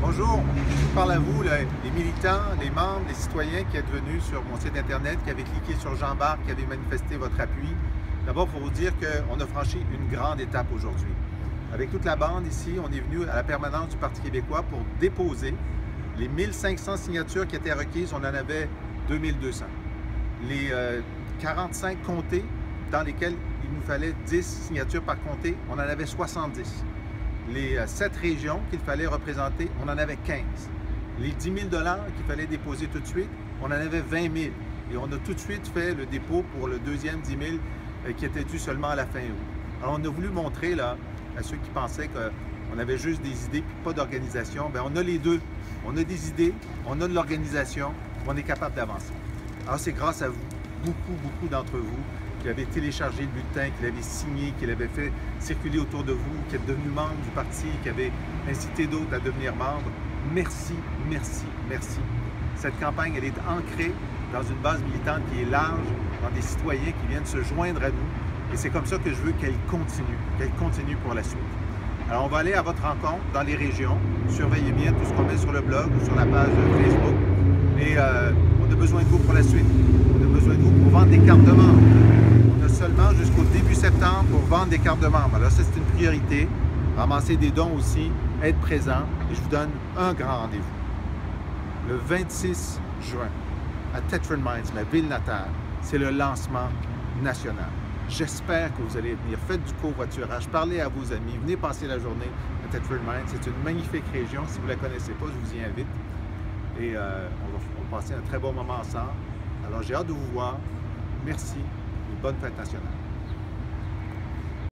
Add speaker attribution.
Speaker 1: Bonjour, je parle à vous, les militants, les membres, les citoyens qui êtes venus sur mon site internet, qui avez cliqué sur Jean-Bart, qui avez manifesté votre appui. D'abord, pour vous dire qu'on a franchi une grande étape aujourd'hui. Avec toute la bande ici, on est venu à la permanence du Parti québécois pour déposer les 1500 signatures qui étaient requises. On en avait 2200. Les 45 comtés dans lesquels il nous fallait 10 signatures par comté, on en avait 70. Les 7 régions qu'il fallait représenter, on en avait 15. Les 10 000 qu'il fallait déposer tout de suite, on en avait 20 000. Et on a tout de suite fait le dépôt pour le deuxième 10 000 qui était dû seulement à la fin août. Alors on a voulu montrer là, à ceux qui pensaient qu'on avait juste des idées et pas d'organisation, bien on a les deux. On a des idées, on a de l'organisation, on est capable d'avancer. Alors c'est grâce à vous, beaucoup d'entre vous, qui avez téléchargé le bulletin, qui l'avez signé, qui l'avez fait circuler autour de vous, qui êtes devenu membre du parti, qui avez incité d'autres à devenir membres. Merci. Cette campagne, elle est ancrée dans une base militante qui est large, dans des citoyens qui viennent se joindre à nous. Et c'est comme ça que je veux qu'elle continue pour la suite. Alors, on va aller à votre rencontre dans les régions. Surveillez bien tout ce qu'on met sur le blog ou sur la page Facebook. Et on a besoin de vous pour la suite. On a besoin de vous pour vendre des cartes de membres. On a seulement jusqu'au début septembre pour vendre des cartes de membres. Alors ça, c'est une priorité. Ramasser des dons aussi, être présent. Et je vous donne un grand rendez-vous. Le 26 juin, à Thetford Mines, ma ville natale, c'est le lancement national. J'espère que vous allez venir. Faites du covoiturage, parlez à vos amis, venez passer la journée à Thetford Mines. C'est une magnifique région. Si vous ne la connaissez pas, je vous y invite. Et on va passer un très bon moment ensemble. Alors, j'ai hâte de vous voir. Merci et bonne fête nationale.